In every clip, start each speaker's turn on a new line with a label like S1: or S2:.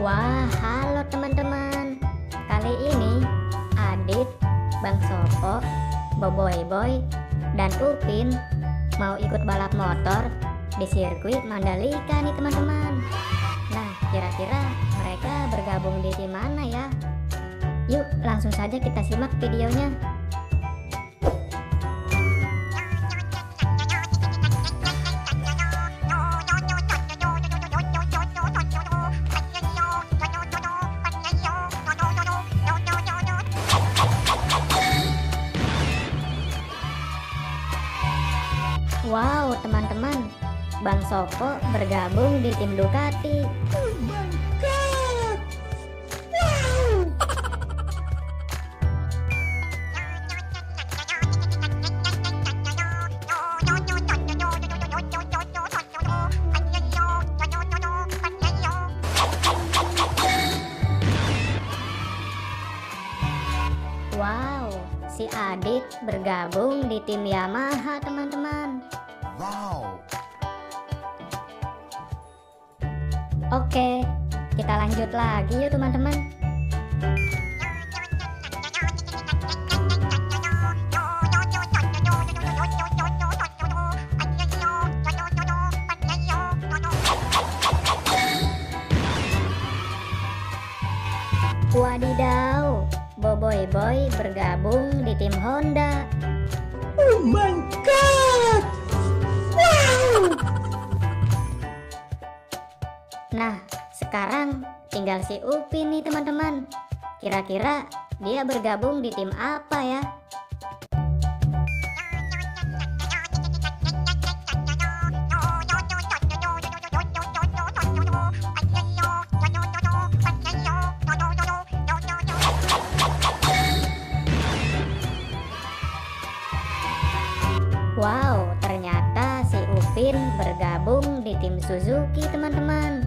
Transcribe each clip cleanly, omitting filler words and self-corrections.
S1: Wah, halo teman-teman. Kali ini Adit, Bang Sopo, Boboiboy Boy, dan Upin mau ikut balap motor di sirkuit Mandalika nih teman-teman. Nah, kira-kira mereka bergabung di tim mana ya? Yuk, langsung saja kita simak videonya. Wow, teman-teman, Bang Sopo bergabung di tim Ducati.
S2: Oh my god! Wow!
S1: Wow, si Adit bergabung di tim Yamaha, teman-teman.
S2: Wow!
S1: Oke, kita lanjut lagi yuk teman-teman. Wadidaw, Boboiboy Boy bergabung di tim Honda.
S2: Oh my god! Wow!
S1: Nah, sekarang tinggal si Upin nih teman-teman. Kira-kira dia bergabung di tim apa ya? Wow, ternyata si Upin bergabung di tim Suzuki, teman-teman.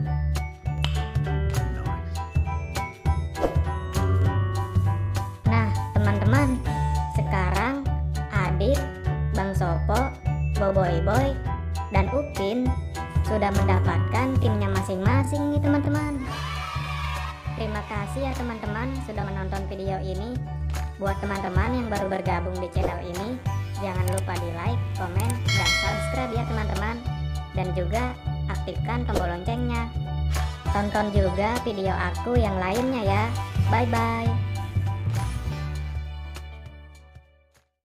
S1: Nah, teman-teman, sekarang Adit, Bang Sopo, Boboiboy Boy, dan Upin sudah mendapatkan timnya masing-masing nih teman-teman. Terima kasih ya teman-teman sudah menonton video ini. Buat teman-teman yang baru bergabung di channel ini, jangan lupa di like, komen, dan subscribe ya teman-teman. Dan juga aktifkan tombol loncengnya. Tonton juga video aku yang lainnya ya. Bye-bye.